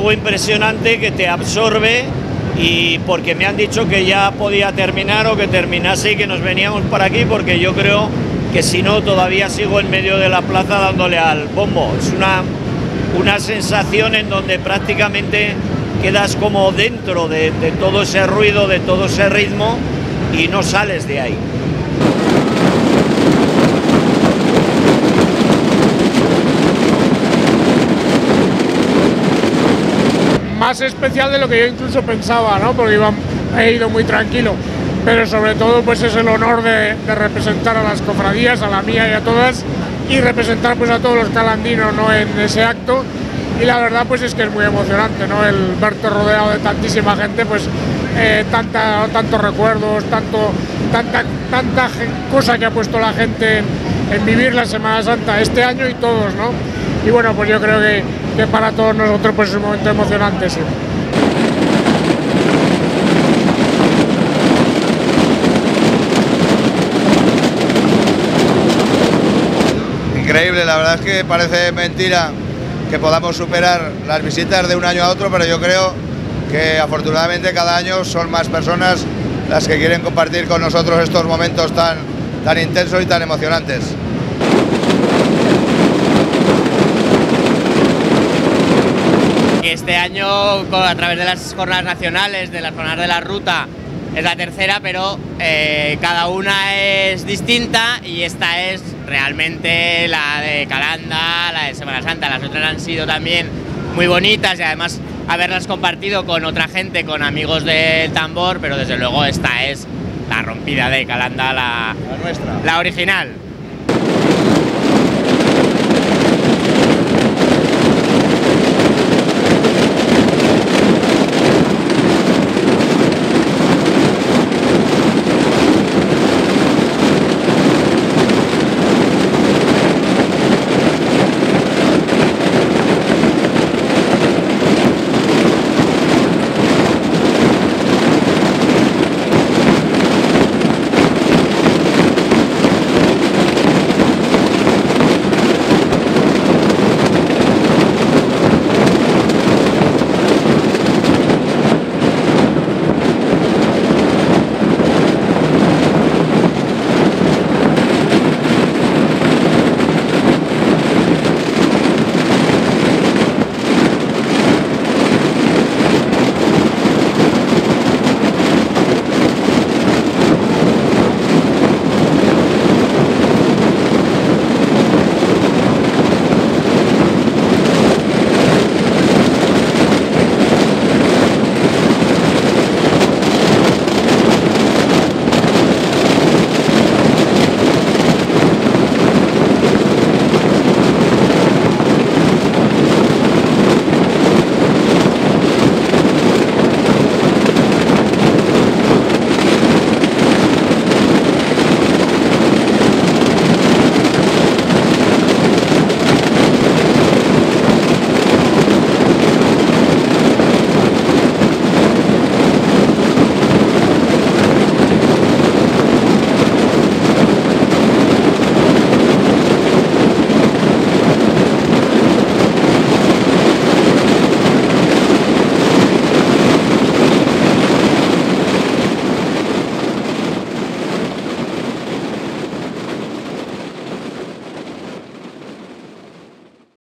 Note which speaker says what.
Speaker 1: algo impresionante que te absorbe, y porque me han dicho que ya podía terminar o que terminase y que nos veníamos para aquí, porque yo creo que si no todavía sigo en medio de la plaza dándole al bombo. Es una sensación en donde prácticamente quedas como dentro de todo ese ruido, de todo ese ritmo, y no sales de ahí.
Speaker 2: Más especial de lo que yo incluso pensaba, ¿no? Porque he ido muy tranquilo, pero sobre todo pues es el honor de representar a las cofradías, a la mía y a todas, y representar pues a todos los calandinos, ¿no?, en ese acto. Y la verdad pues es que es muy emocionante, ¿no?, el verte rodeado de tantísima gente, pues tantos recuerdos, tanta cosa que ha puesto la gente en vivir la Semana Santa este año y todos, ¿no? Y bueno, pues yo creo que para todos nosotros pues es un momento emocionante, sí.
Speaker 3: Increíble, la verdad es que parece mentira que podamos superar las visitas de un año a otro, pero yo creo que afortunadamente cada año son más personas las que quieren compartir con nosotros estos momentos tan intensos y tan emocionantes.
Speaker 4: Este año, a través de las jornadas nacionales, de las jornadas de la ruta, es la tercera, pero cada una es distinta, y esta es realmente la de Calanda, la de Semana Santa. Las otras han sido también muy bonitas, y además haberlas compartido con otra gente, con amigos del tambor, pero desde luego esta es la rompida de Calanda, la nuestra, la original.